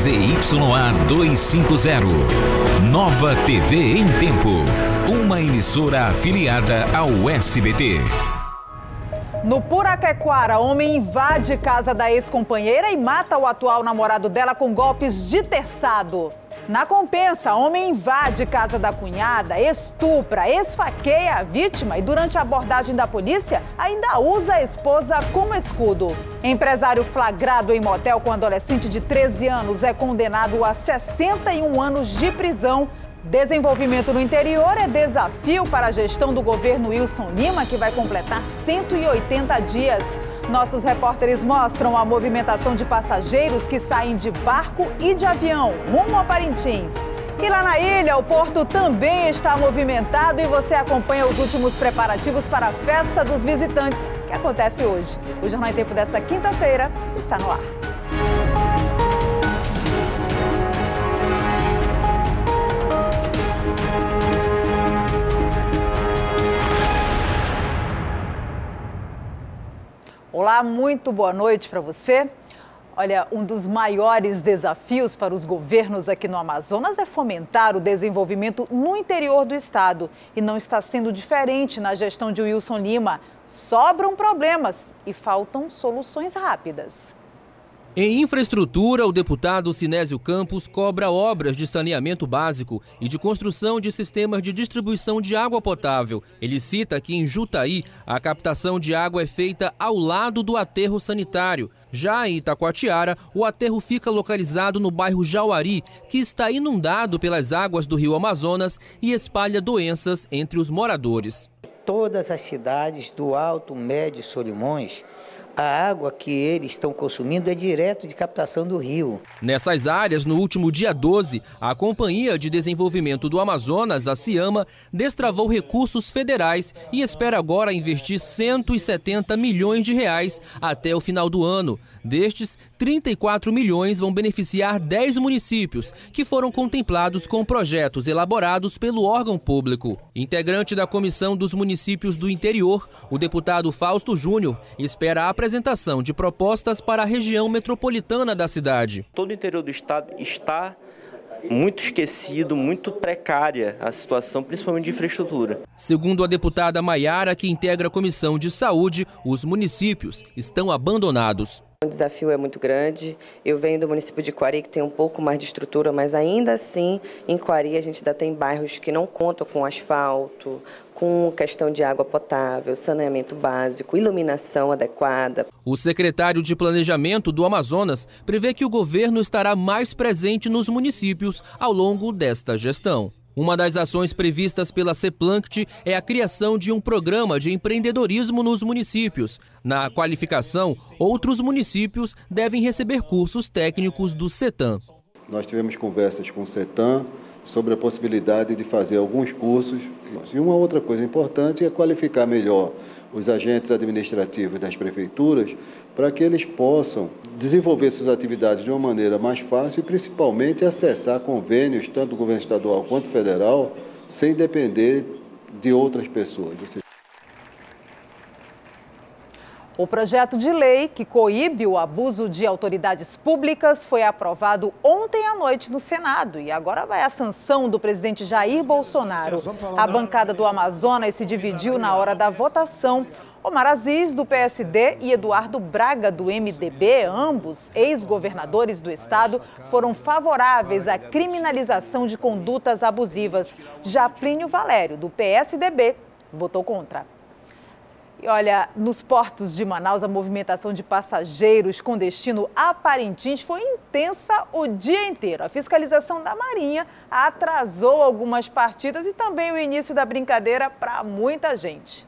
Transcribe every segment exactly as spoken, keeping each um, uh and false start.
Y A duzentos e cinquenta. Nova T V em Tempo. Uma emissora afiliada ao S B T. No Puraquequara, homem invade casa da ex-companheira e mata o atual namorado dela com golpes de terçado. Na Compensa, homem invade casa da cunhada, estupra, esfaqueia a vítima e durante a abordagem da polícia ainda usa a esposa como escudo. Empresário flagrado em motel com adolescente de treze anos é condenado a sessenta e um anos de prisão. Desenvolvimento no interior é desafio para a gestão do governo Wilson Lima, que vai completar cento e oitenta dias. Nossos repórteres mostram a movimentação de passageiros que saem de barco e de avião rumo a Parintins. E lá na ilha, o porto também está movimentado e você acompanha os últimos preparativos para a Festa dos Visitantes, que acontece hoje. O Jornal em Tempo desta quinta-feira está no ar. Olá, muito boa noite para você. Olha, um dos maiores desafios para os governos aqui no Amazonas é fomentar o desenvolvimento no interior do estado. E não está sendo diferente na gestão de Wilson Lima. Sobram problemas e faltam soluções rápidas. Em infraestrutura, o deputado Sinésio Campos cobra obras de saneamento básico e de construção de sistemas de distribuição de água potável. Ele cita que em Jutaí, a captação de água é feita ao lado do aterro sanitário. Já em Itacoatiara, o aterro fica localizado no bairro Jauari, que está inundado pelas águas do rio Amazonas e espalha doenças entre os moradores. Todas as cidades do Alto, Médio e Solimões, a água que eles estão consumindo é direto de captação do rio. Nessas áreas, no último dia doze, a Companhia de Desenvolvimento do Amazonas, a CIAMA, destravou recursos federais e espera agora investir cento e setenta milhões de reais até o final do ano. Destes, trinta e quatro milhões vão beneficiar dez municípios, que foram contemplados com projetos elaborados pelo órgão público. Integrante da Comissão dos Municípios do Interior, o deputado Fausto Júnior espera a apresentação de propostas para a região metropolitana da cidade. Todo o interior do estado está muito esquecido, muito precária a situação, principalmente de infraestrutura. Segundo a deputada Maiara, que integra a Comissão de Saúde, os municípios estão abandonados. O desafio é muito grande. Eu venho do município de Quari, que tem um pouco mais de estrutura, mas ainda assim, em Quari, a gente ainda tem bairros que não contam com asfalto, com questão de água potável, saneamento básico, iluminação adequada. O secretário de Planejamento do Amazonas prevê que o governo estará mais presente nos municípios ao longo desta gestão. Uma das ações previstas pela CEPLANCT é a criação de um programa de empreendedorismo nos municípios. Na qualificação, outros municípios devem receber cursos técnicos do CETAM. Nós tivemos conversas com o CETAM sobre a possibilidade de fazer alguns cursos. E uma outra coisa importante é qualificar melhor os agentes administrativos das prefeituras para que eles possam desenvolver suas atividades de uma maneira mais fácil e, principalmente, acessar convênios, tanto do governo estadual quanto federal, sem depender de outras pessoas. Ou seja, o projeto de lei que coíbe o abuso de autoridades públicas foi aprovado ontem à noite no Senado e agora vai à sanção do presidente Jair Bolsonaro. A bancada do Amazonas se dividiu na hora da votação. Omar Aziz, do P S D, e Eduardo Braga, do M D B, ambos ex-governadores do estado, foram favoráveis à criminalização de condutas abusivas. Já Plínio Valério, do P S D B, votou contra. E olha, nos portos de Manaus, a movimentação de passageiros com destino a Parintins foi intensa o dia inteiro. A fiscalização da Marinha atrasou algumas partidas e também o início da brincadeira para muita gente.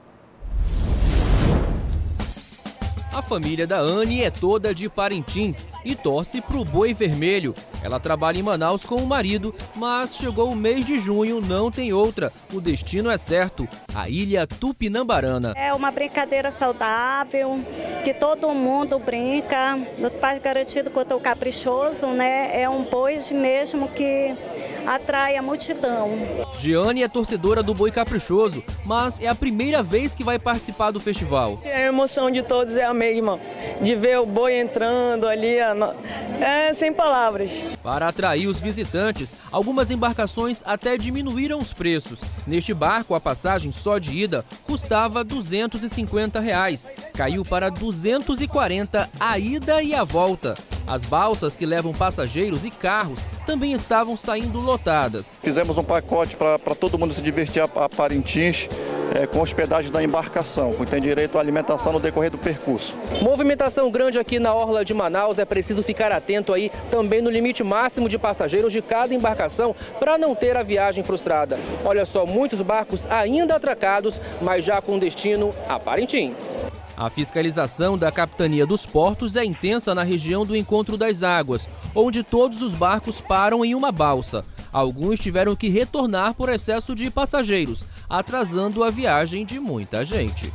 A família da Anne é toda de Parintins e torce pro Boi Vermelho. Ela trabalha em Manaus com o marido, mas chegou o mês de junho, não tem outra. O destino é certo, a Ilha Tupinambarana. É uma brincadeira saudável, que todo mundo brinca, no Parque Garantido quanto o Caprichoso, né? É um boi mesmo que atrai a multidão. Giane é torcedora do Boi Caprichoso, mas é a primeira vez que vai participar do festival. A emoção de todos é a mesma, de ver o boi entrando ali, É, sem palavras. Para atrair os visitantes, algumas embarcações até diminuíram os preços. Neste barco, a passagem só de ida custava duzentos e cinquenta reais. Caiu para duzentos e quarenta a ida e a volta. As balsas que levam passageiros e carros também estavam saindo lotadas. Fizemos um pacote para todo mundo se divertir a, a Parintins, é, com hospedagem da embarcação, que tem direito à alimentação no decorrer do percurso. Movimentação grande aqui na orla de Manaus, é preciso ficar atento aí também no limite máximo de passageiros de cada embarcação para não ter a viagem frustrada. Olha só, muitos barcos ainda atracados, mas já com destino a Parintins. A fiscalização da Capitania dos Portos é intensa na região do Encontro das Águas, onde todos os barcos param em uma balsa. Alguns tiveram que retornar por excesso de passageiros, atrasando a viagem de muita gente.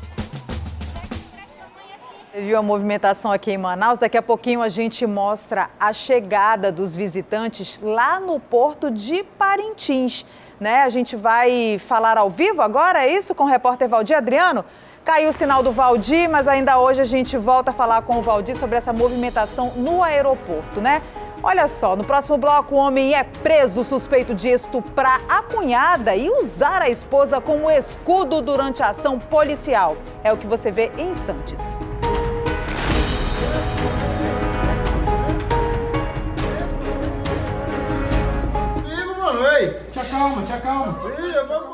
Você viu a movimentação aqui em Manaus? Daqui a pouquinho a gente mostra a chegada dos visitantes lá no porto de Parintins, né? A gente vai falar ao vivo agora, é isso? Com o repórter Valdir Adriano? Caiu o sinal do Valdir, mas ainda hoje a gente volta a falar com o Valdir sobre essa movimentação no aeroporto, né? Olha só, no próximo bloco, o homem é preso suspeito de estuprar a cunhada e usar a esposa como escudo durante a ação policial. É o que você vê em instantes. Comigo, mano, ei! Te acalma, te acalma. Ih, vamos...